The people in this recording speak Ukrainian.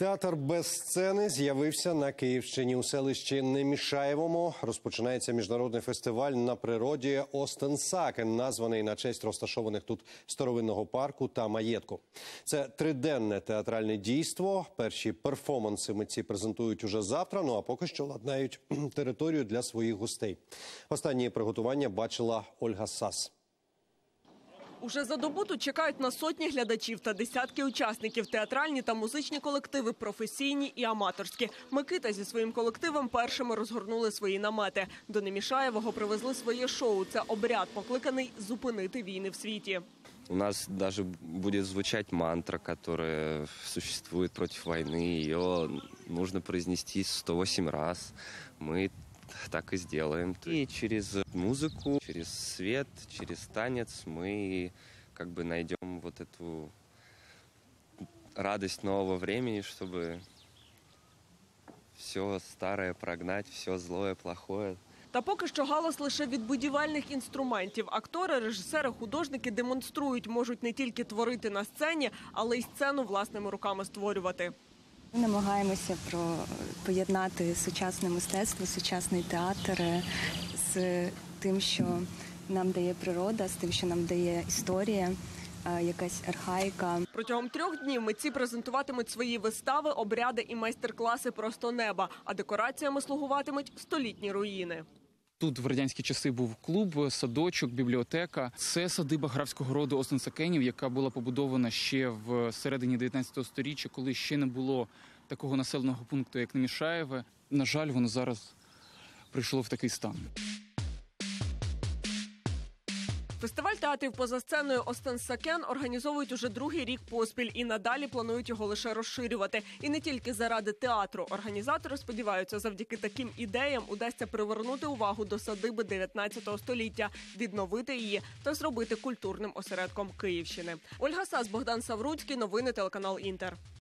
Театр без сцени з'явився на Київщині. У селищі Немішаєвому розпочинається міжнародний фестиваль на природі Остенсакен, названий на честь розташованих тут старовинного парку та маєтку. Це триденне театральне дійство. Перші перформанси митці презентують уже завтра, а поки що ладнають територію для своїх гостей. Останні приготування бачила Ольга Сас. Уже за добу тут чекають на сотні глядачів та десятки учасників. Театральні та музичні колективи, професійні і аматорські. Микита зі своїм колективом першими розгорнули свої намети. До Немішаєвого привезли своє шоу. Це обряд, покликаний зупинити війни в світі. У нас даже будет звучать мантра, которая существует против войны. Ее нужно произнести 108 раз. Мы так и сделаем. И через музыку, через свет, через танец мы как бы найдем вот эту радость нового времени, чтобы все старое прогнать, все злое, плохое. Та поки що галас лише від будівельних інструментів. Актори, режисери, художники демонструють, можуть не тільки творити на сцені, але й сцену власними руками створювати. Ми намагаємося поєднати сучасне мистецтво, сучасний театр з тим, що нам дає природа, з тим, що нам дає історія, якась архаїка. Протягом 3 днів митці презентуватимуть свої вистави, обряди і майстер-класи просто неба, а декораціями слугуватимуть столітні руїни. Тут в радянські часи був клуб, садочок, бібліотека. Це садиба графського роду Остенсакенів, яка була побудована ще в середині 19 століття, коли ще не було такого населеного пункту, як Немішаєве. На жаль, воно зараз прийшло в такий стан. Фестиваль театрів поза сценою Остенсакен організовують уже 2-й рік поспіль і надалі планують його лише розширювати. І не тільки заради театру. Організатори сподіваються, завдяки таким ідеям удасться привернути увагу до садиби 19 століття, відновити її та зробити культурним осередком Київщини. Ольга Сас, Богдан Савруцький, новини телеканал Інтер.